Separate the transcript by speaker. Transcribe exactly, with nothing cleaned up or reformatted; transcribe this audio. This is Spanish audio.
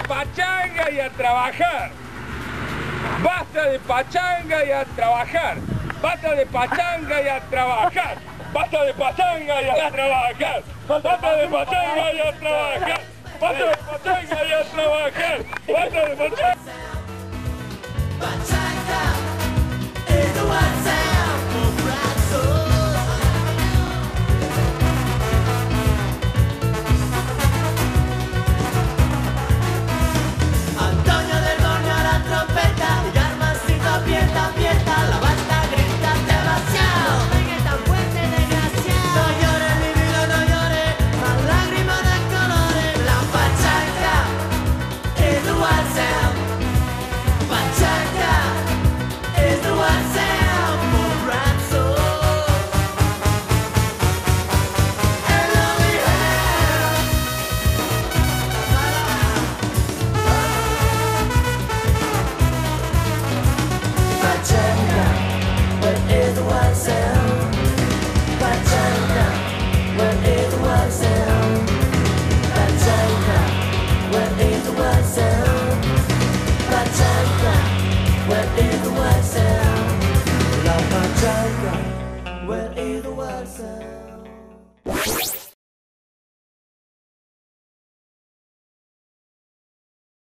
Speaker 1: pachanga y a trabajar. Basta de pachanga y a trabajar. Basta de pachanga y a trabajar. Basta de pachanga y a trabajar. Basta de pachanga y a trabajar. Basta de pachanga y a trabajar. Basta de pachanga.
Speaker 2: Pachanga is the one sound for bright souls. Antonio del Borneo a la trompeta y Armandito aprieta, aprieta, la banda grita demasiado. Venga tan fuerte, desgraciado. No llores mi vida, no llores, más lágrimas de colores. La pachanga is the one sound. Pachanga is the one sound for bright souls. And lonely hands. Pachanga, what is the one sound? Pachanga, what is the one sound? Pachanga, what is the one sound? Pachanga, what is the one sound? La pachanga, what is the one sound?